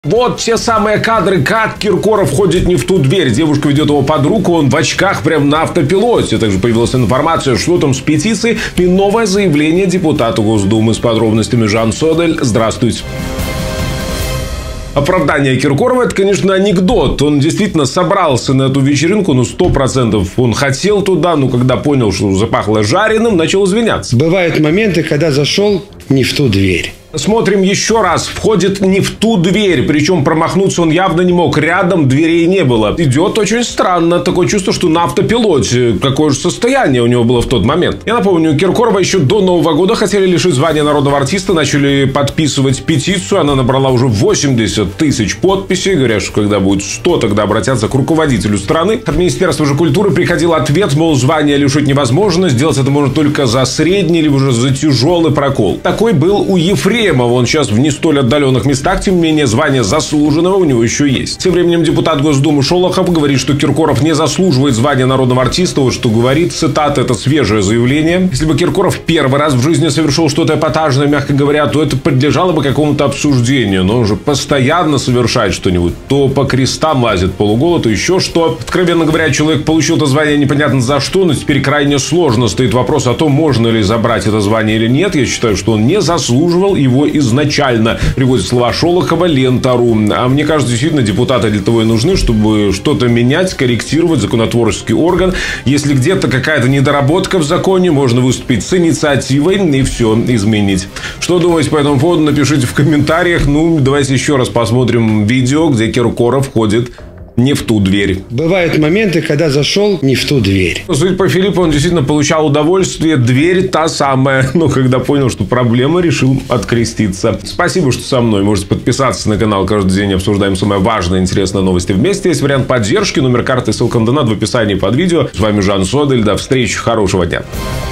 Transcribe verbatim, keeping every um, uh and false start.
Вот те самые кадры, как Киркоров ходит не в ту дверь. Девушка ведет его под руку, он в очках прям на автопилоте. Также появилась информация, что там с петицией, и новое заявление депутата Госдумы. С подробностями Жан Содель. Здравствуйте. Оправдание Киркорова – это, конечно, анекдот. Он действительно собрался на эту вечеринку, ну, сто процентов он хотел туда, но когда понял, что запахло жареным, начал извиняться. Бывают моменты, когда зашел не в ту дверь. Смотрим еще раз. Входит не в ту дверь. Причем промахнуться он явно не мог. Рядом дверей не было. Идет очень странно. Такое чувство, что на автопилоте. Какое же состояние у него было в тот момент. Я напомню, Киркорова еще до Нового года хотели лишить звания народного артиста. Начали подписывать петицию. Она набрала уже восемьдесят тысяч подписей. Говорят, что когда будет сто, тогда обратятся к руководителю страны. От Министерства же культуры приходил ответ, мол, звание лишить невозможно. Сделать это можно только за средний, либо уже за тяжелый прокол. Такой был у Ефремова. Он сейчас в не столь отдаленных местах, тем не менее, звание заслуженного у него еще есть. Тем временем депутат Госдумы Шолохов говорит, что Киркоров не заслуживает звания народного артиста. Вот что говорит, цитата, это свежее заявление. Если бы Киркоров первый раз в жизни совершил что-то эпатажное, мягко говоря, то это подлежало бы какому-то обсуждению. Но он же постоянно совершает что-нибудь. То по крестам лазит полуголо, то еще что. Откровенно говоря, человек получил это звание непонятно за что, но теперь крайне сложно стоит вопрос о том, можно ли забрать это звание или нет. Я считаю, что он не заслуживал его изначально. Приводит слова Шолохова, Лента.ру. А мне кажется, действительно, депутаты для того и нужны, чтобы что-то менять, корректировать законотворческий орган. Если где-то какая-то недоработка в законе, можно выступить с инициативой и все изменить. Что думаете по этому поводу, напишите в комментариях. Ну, давайте еще раз посмотрим видео, где Киркоров ходит не в ту дверь. Бывают моменты, когда зашел не в ту дверь. Судя по Филиппу, он действительно получал удовольствие. Дверь та самая. Но когда понял, что проблема, решил откреститься. Спасибо, что со мной. Можете подписаться на канал. Каждый день обсуждаем самые важные и интересные новости вместе. Есть вариант поддержки. Номер карты, ссылка на донат в описании под видео. С вами Жан Содель. До встречи. Хорошего дня.